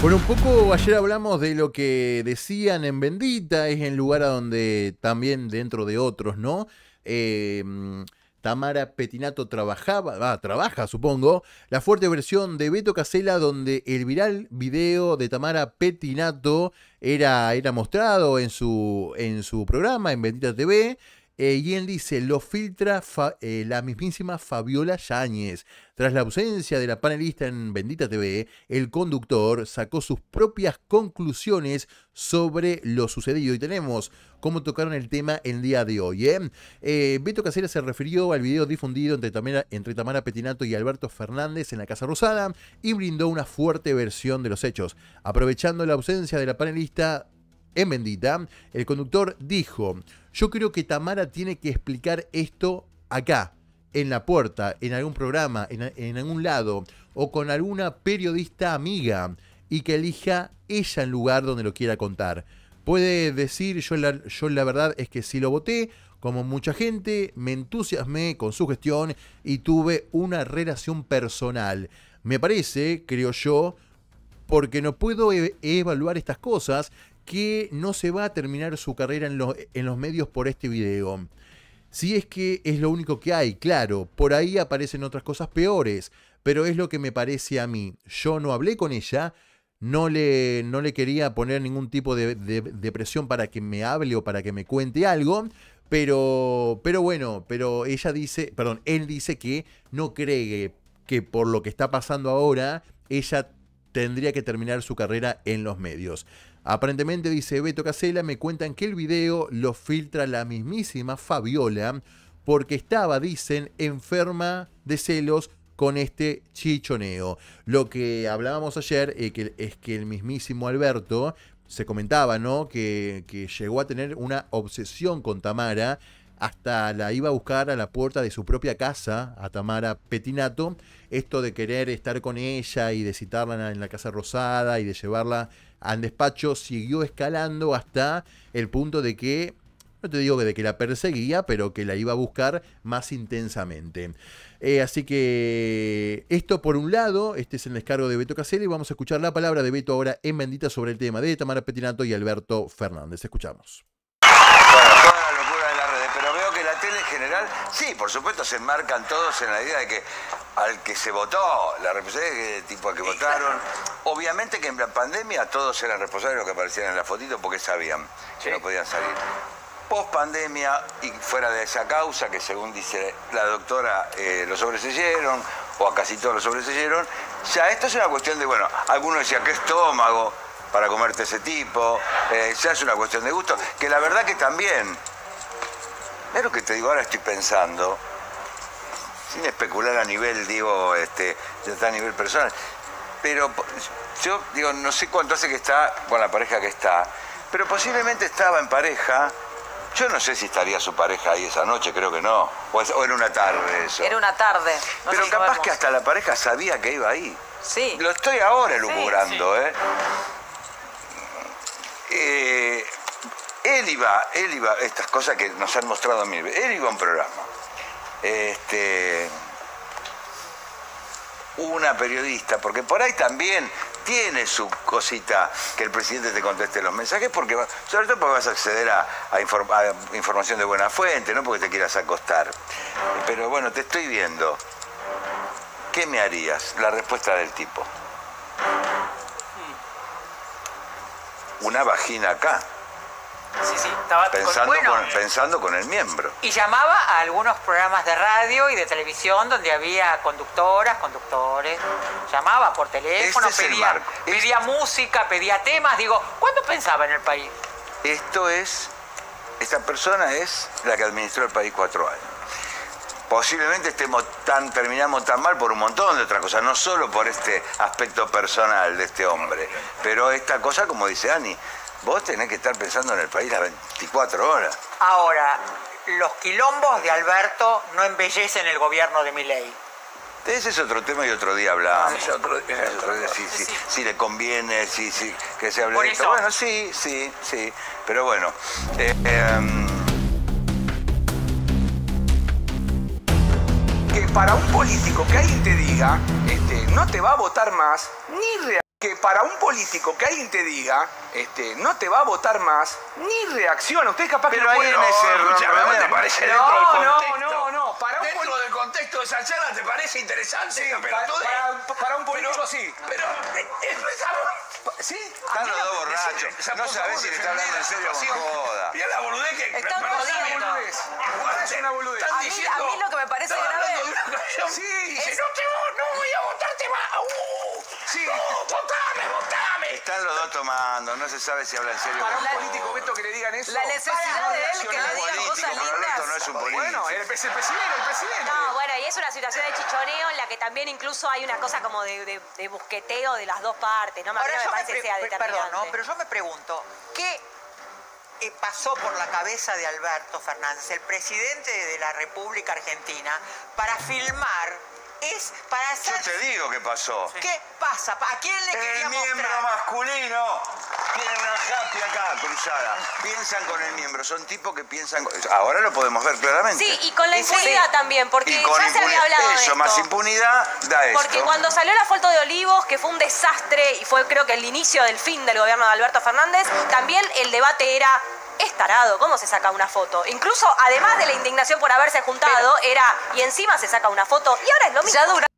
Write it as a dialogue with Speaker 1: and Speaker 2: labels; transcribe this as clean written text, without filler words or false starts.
Speaker 1: Bueno, un poco ayer hablamos de lo que decían en Bendita, es el lugar a donde también dentro de otros, ¿no? Eh, Tamara Petinato trabaja, supongo, la fuerte versión de Beto Casella donde el viral video de Tamara Petinato era mostrado en su programa, en Bendita TV. Y él dice, lo filtra la mismísima Fabiola Yáñez. Tras la ausencia de la panelista en Bendita TV, el conductor sacó sus propias conclusiones sobre lo sucedido. Y tenemos cómo tocaron el tema el día de hoy. Beto Casella se refirió al video difundido entre Tamara Petinato y Alberto Fernández en la Casa Rosada y brindó una fuerte versión de los hechos. Aprovechando la ausencia de la panelista en Bendita, el conductor dijo: yo creo que Tamara tiene que explicar esto acá, en la puerta, en algún programa, en algún lado, o con alguna periodista amiga, y que elija ella el lugar donde lo quiera contar. Puede decir, yo la verdad es que sí lo voté, como mucha gente, me entusiasmé con su gestión y tuve una relación personal. Me parece, creo yo, porque no puedo evaluar estas cosas, que no se va a terminar su carrera en los medios por este video. Si es que es lo único que hay, claro, por ahí aparecen otras cosas peores, pero es lo que me parece a mí. Yo no hablé con ella, no le quería poner ningún tipo de presión para que me hable o para que me cuente algo, pero él dice que no cree que por lo que está pasando ahora, ella tendría que terminar su carrera en los medios. Aparentemente, dice Beto Casella, me cuentan que el video lo filtra la mismísima Fabiola porque estaba, dicen, enferma de celos con este chichoneo. Lo que hablábamos ayer es que el mismísimo Alberto se comentaba, ¿no? Que llegó a tener una obsesión con Tamara, hasta la iba a buscar a la puerta de su propia casa, a Tamara Petinato, esto de querer estar con ella y de citarla en la Casa Rosada y de llevarla al despacho, siguió escalando hasta el punto de que, no te digo de que la perseguía, pero que la iba a buscar más intensamente. Así que esto por un lado, este es el descargo de Beto Casella y vamos a escuchar la palabra de Beto ahora en Bendita sobre el tema de Tamara Petinato y Alberto Fernández. Escuchamos.
Speaker 2: En general, sí, por supuesto se enmarcan todos en la idea de que al que se votó, la responsabilidad del tipo al que votaron, obviamente que en la pandemia todos eran responsables de lo que aparecían en la fotito porque sabían que no podían salir. Post pandemia y fuera de esa causa, que según dice la doctora, los sobreseyeron, o a casi todos los sobreseyeron, ya esto es una cuestión de, bueno, algunos decían que estómago para comerte ese tipo, ya es una cuestión de gusto, que la verdad que también... Es lo que te digo, ahora estoy pensando, sin especular a nivel, digo, a nivel personal, pero yo digo, no sé cuánto hace que está con la pareja que está, pero posiblemente estaba en pareja. Yo no sé si estaría su pareja ahí esa noche, creo que no, o era una tarde eso.
Speaker 3: Era una tarde. No
Speaker 2: pero
Speaker 3: sé si
Speaker 2: capaz
Speaker 3: sabemos.
Speaker 2: Que hasta la pareja sabía que iba ahí.
Speaker 3: Sí.
Speaker 2: Lo estoy ahora elucubrando, sí. Él iba, estas cosas que nos han mostrado a mí, él iba a un programa. Una periodista, porque por ahí también tiene su cosita que el presidente te conteste los mensajes, porque sobre todo porque vas a acceder a información de buena fuente, no porque te quieras acostar. Pero bueno, te estoy viendo. ¿Qué me harías? La respuesta del tipo. Una vagina acá.
Speaker 3: Sí, estaba
Speaker 2: pensando con el miembro.
Speaker 3: Y llamaba a algunos programas de radio y de televisión donde había conductoras, conductores. Llamaba por teléfono, pedía música, pedía temas. Digo, ¿cuándo pensaba en el país?
Speaker 2: Esta persona es la que administró el país 4 años. Posiblemente terminamos tan mal por un montón de otras cosas, no solo por este aspecto personal de este hombre, pero esta cosa, como dice Ani, vos tenés que estar pensando en el país las 24 horas.
Speaker 3: Ahora, los quilombos de Alberto no embellecen el gobierno de Milei.
Speaker 2: Ese es otro tema y otro día hablamos. Si le conviene, que se hable de esto. Bueno, sí. Pero bueno.
Speaker 4: Que para un político que alguien te diga, no te va a votar más, ni que para un político que alguien te diga, no te va a votar más, ni reacciona. Usted es capaz que
Speaker 2: pero ahí en ese
Speaker 4: escúchame, ¿te parece dentro del contexto?
Speaker 5: No.
Speaker 4: Dentro del contexto de esa charla, ¿te parece interesante?
Speaker 5: Sí, para un político sí.
Speaker 4: Pero ¿sí?
Speaker 2: Están los dos borrachos. No sabés si le está hablando en serio o con joda.
Speaker 4: Mira la boludez que...
Speaker 5: Están jodiendo.
Speaker 4: Es una boludez.
Speaker 5: A mí lo que me parece grave...
Speaker 4: Sí, dice, no voy a votarte más. Sí. Votame.
Speaker 2: Están los dos tomando, no se sabe si habla en serio o
Speaker 4: Para
Speaker 2: con
Speaker 4: un
Speaker 2: joda.
Speaker 4: político, Beto, que le digan eso...
Speaker 5: La necesidad de él que le digan cosas
Speaker 2: Político, pero Alberto no
Speaker 5: lindas.
Speaker 2: es un político.
Speaker 4: Bueno, el presidente.
Speaker 6: No, bueno, y es una situación de chichoneo en la que también incluso hay una cosa como de busqueteo de las dos partes, ¿no? A mí
Speaker 5: Ahora
Speaker 6: no me
Speaker 5: yo
Speaker 6: parece que sea determinante.
Speaker 5: perdón, ¿no? Pero yo me pregunto, ¿qué pasó por la cabeza de Alberto Fernández, el presidente de la República Argentina, para filmar? Para hacer...
Speaker 2: Yo te digo qué pasó.
Speaker 5: ¿Qué pasa? ¿A quién le quería
Speaker 2: El miembro
Speaker 5: mostrar?
Speaker 2: masculino tiene una happy acá cruzada. Piensan con el miembro, son tipos que piensan... Ahora lo podemos ver claramente.
Speaker 6: Sí, y con la impunidad también, porque
Speaker 2: Y con
Speaker 6: ya se había hablado de
Speaker 2: eso,
Speaker 6: esto.
Speaker 2: más impunidad, da esto.
Speaker 6: Porque cuando salió la foto de Olivos, que fue un desastre y fue creo que el inicio del fin del gobierno de Alberto Fernández, también el debate era... Es tarado, ¿cómo se saca una foto? Incluso, además de la indignación por haberse juntado, era, y encima se saca una foto, y ahora es lo mismo.